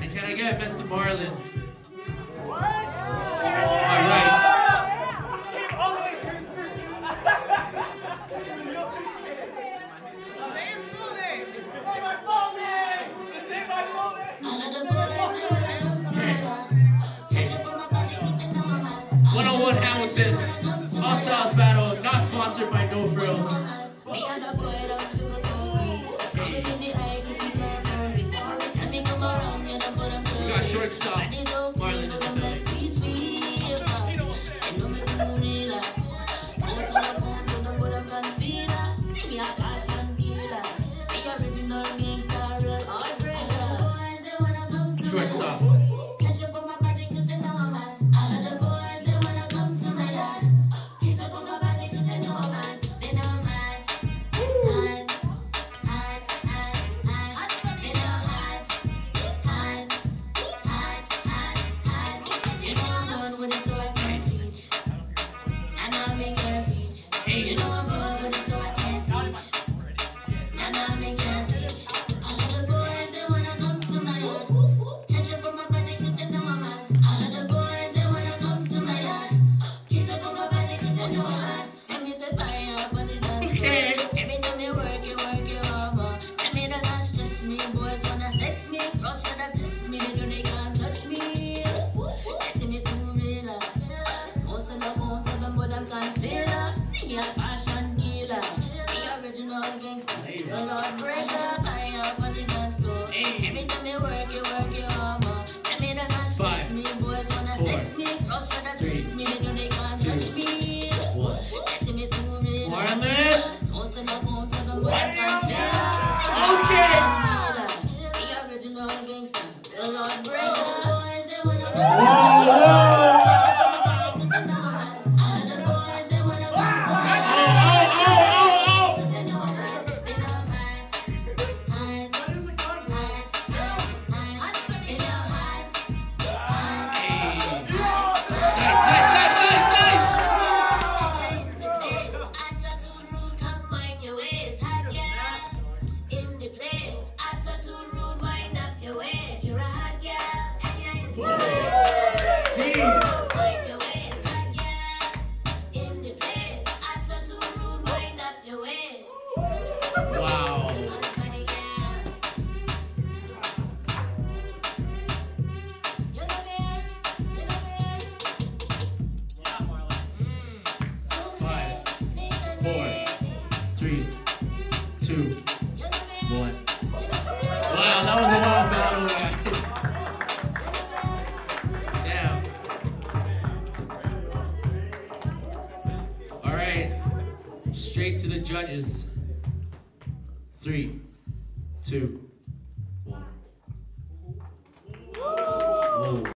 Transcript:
And can I get Mr. Marlin? What? Alright. Say his full name. Say my full name. Say my full name. 101 Hamilton. All Styles Battle. Not sponsored by No Frills. We got Shortstop. Marlin in the building. Shortstop. Straight to the judges. 3, 2, 1. Whoa.